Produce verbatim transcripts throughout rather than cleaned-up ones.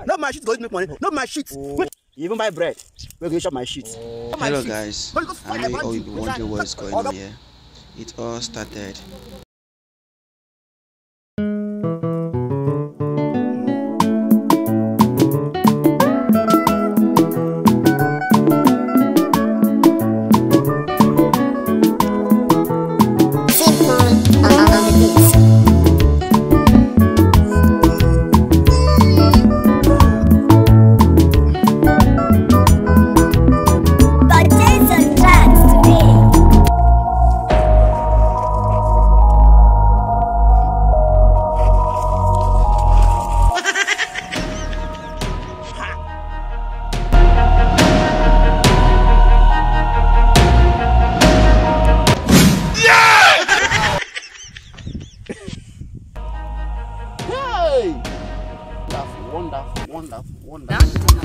Not my shit. Go make money. Not my shit. Oh. You even buy bread. We're going to shop my shit. Oh. Hello guys. I know all you be wondering what's going on here. It all started. Wonderful, wonderful, wonderful.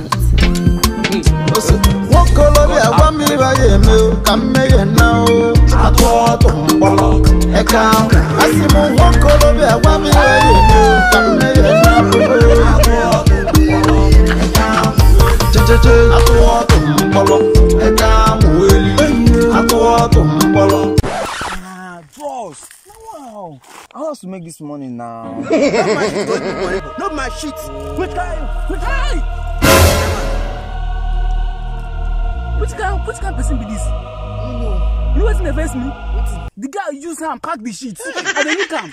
What color be a one me by you? Come here now. I thought to follow a cow. I see more one color be a one me by you. Come here now. I thought to follow a cow. I thought to follow. Ah, bros. Wow. I want to make this money now. Not my shit. Don't make money. Not my shit. Which guy? Which guy? Which guy? Which kind of person be this? No. You know what's in the face me? The guy use hand pack the shit. And then you come.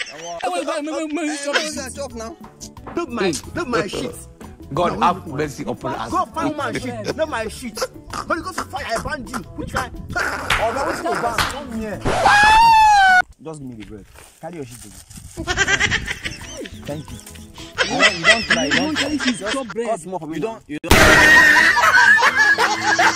Stop now. Not my, not my shit. God have mercy upon us. Go find my shit. Not my shit. But you go to fire. I banned you. Which guy? Oh, no, what's your band? Come here. Just give me the bread. Carry your shit to me. Thank you. You don't, you don't try. You don't try. Just cut bread. Cut more for me. You don't. You don't.